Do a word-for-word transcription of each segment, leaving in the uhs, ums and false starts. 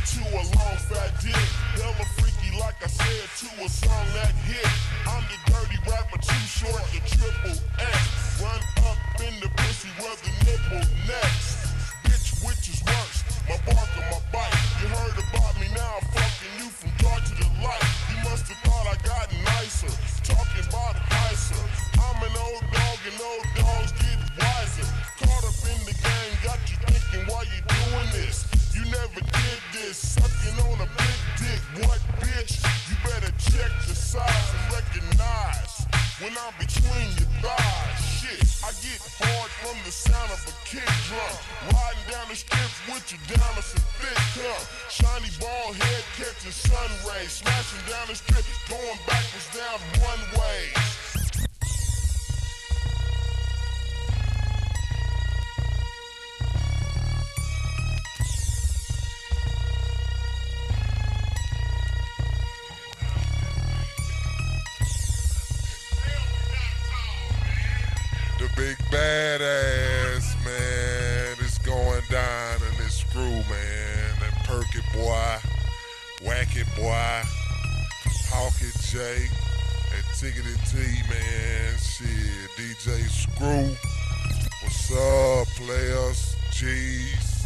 to a long fat dick. Hella freaky like I said to a song that hit. I'm the dirty rapper, too short to triple X. Run up in the pussy, rub the nipple next. Bitch, which is worse, my bark or my bite? You heard about me, now I'm fucking you from dark to the light. You must have thought I got nicer, talking about heiser. I'm an old dog and old dogs get wiser. Caught up in the game, got you thinking why you doing this. You never did this, sucking on a big dick. What, bitch? You better check the size and recognize when I'm between your thighs. Shit, I get hard from the sound of a kick drum. Riding down the strip with you down to some thick cum. Shiny ball head catching sun rays. Smashing down the strip, going backwards down one way. The big badass, man, is going down in this screw, man. That Perky boy, Wacky boy, Hawky J, and Tickety T, man. Shit, D J Screw. What's up, players? G's,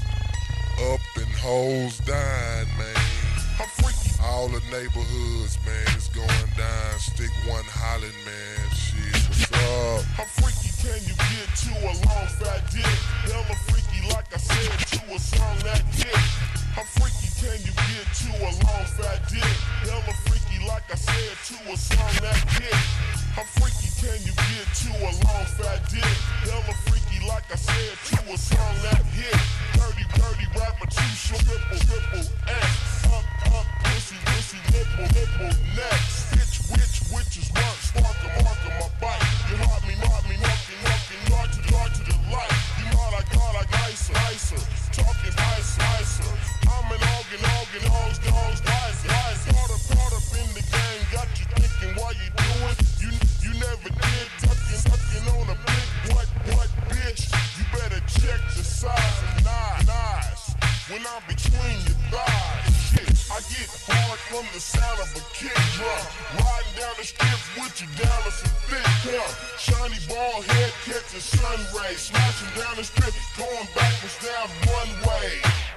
up and hoes down, man. I'm freaky. All the neighborhoods, man, it's going down. Stick one hollering, man. Shit, what's up? I'm freaky, can you get to a long fat dick? Hella freaky, like I said, to a song that hit. I'm freaky, can you get to a long fat dick? Hella freaky, like I said, to a song that hit. I'm freaky, can you get to a long fat dick? Hella freaky, like I said, to a song that hit. Dirty, dirty rapper, too short, triple, triple X. Up, up, pussy, pussy, nipple, nipple, next. Bitch, which, which is worse, spark a mark on my bite. You heart me, knock me, knocking, knocking, yard to the yard to the light. You know I got like nicer, nicer, talking nice, nicer. I'm an organ, organ, hoes, dogs, guys, guys. Caught up, caught up in the game, got you thinking why you doing? You, you never did, tucking, tucking on a big what, what, bitch? You better check the size and nice, nice. When I'm between your thighs, shit, I get hard from the sound of a kick drum. Riding down the strip with you down to some thick cum. Shiny ball head catching sun rays. Smashing down the strip, going backwards down one way.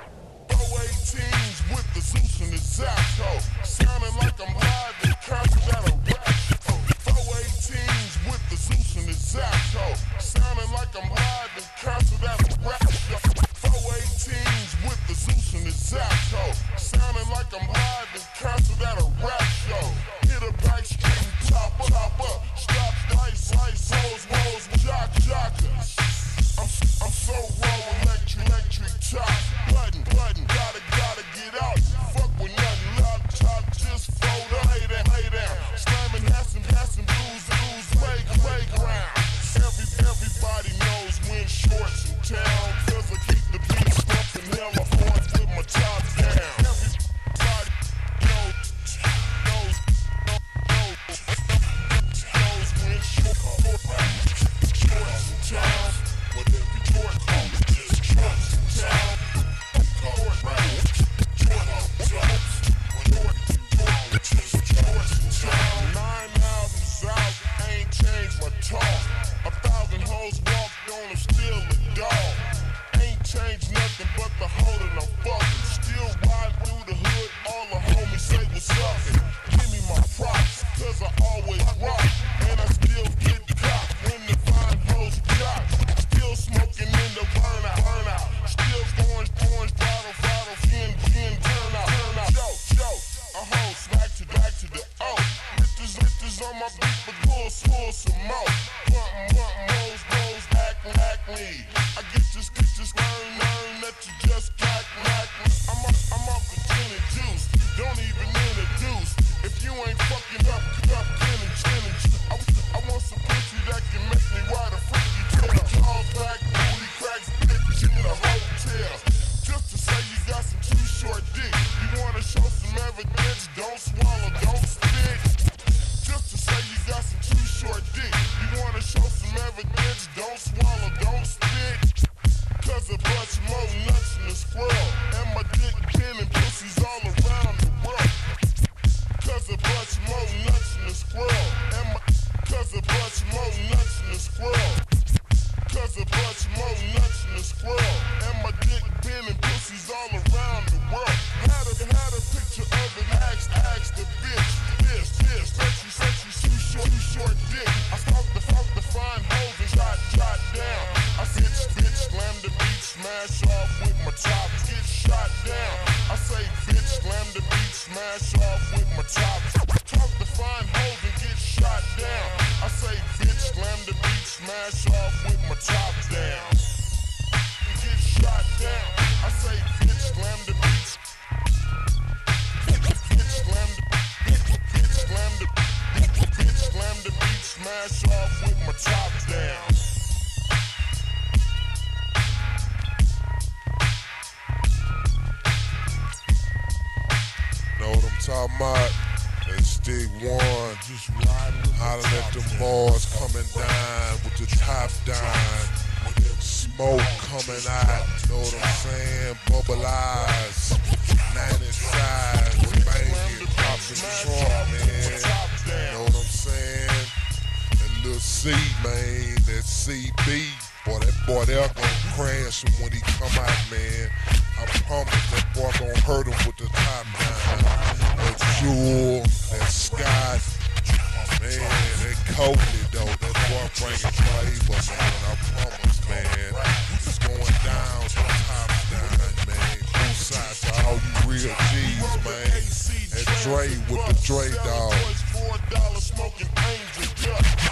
four eighteens with the Zeus and the Zappo. Sounding like I'm live in concert at a rap show. four eighteens with the Zeus and the Zappo. Sounding like I'm live in concert at a rap show. four eighteens with the Zeus and the Zappo. Sounding like I'm live in concert at a rap show. Hit a back street and top up, top up. Stop, dice, ice, hoes, rolls, jock, jockers. I'm, I'm so raw, electric, electric top. Button, button, gotta, gotta get out. Fuck with nothing, laptop, just fold up. Lay down, lay down. Slamming, passing, passing, blues, blues, play, playground. Every, everybody knows when shorts in town. Cause I keep the beat stumping hella hard with my top down. Everybody knows, knows, knows, knows when shorts in town. Whatever your call, just shorts in town. Court round, shorts in town. Just shorts in town. Nine albums out, ain't changed my talk. A thousand hoes walked on, I'm still a dog. Ain't changed nothing but the hold and I'm fucking. Still riding through the hood, all the homies say what's up. Give me my props, cause I always rock. And I still get cocked when the fine hoes got. Still smoking in the burnout, burnout. Still orange, orange, bottle, bottle, gin, gin, turn out, turn out. Yo, yo, a hoe, smack to back to the O. Lifters, lifters on my beat, but pull, pull some more. Button, button, rose, rose, acne, acne. I get this, get this, learn, learn that you just got acne. I'm up, I'm up for gin and juice. Don't even introduce. If you ain't fucking up, up, gin and gin and juice. I, I want some pussy that can make me ride a freaky tail. Call back, booty cracks, bitch in the hotel. Just to say you got some too short dick. You wanna show some evidence, don't swallow, don't spit. Just to say you got some too short dick. You wanna show some evidence, don't swallow, don't spit. Cause a bunch more nuts in the squirrel. And my dick been in pussies smash off with my top. Talk to fine hoes and get shot down. I say bitch, slam the beat, smash off with my top down. And get shot down. I say bitch, slam the beat. Bitch, slam the bitch, bitch, slam the bitch, slam the beat, smash off with my top down. Know what I'm talking about? They stick one, just hollering at them boys coming down with the top down. Smoke coming out, know what I'm saying? Bubble eyes, ninety sides, banging, popping trunk, man. Know what I'm saying? That little C, man, that C B. Boy, that boy there gonna crash him when he come out, man. I promise that boy gonna hurt him with the top down. That Jewel, that Scott, man, that Coakley though, that boy bringing flavor, man. I promise, man. It's going down to the top down, man. Both sides to all you real G's, man. And Dre with the Dre dog. Four dollars smoking angel dust.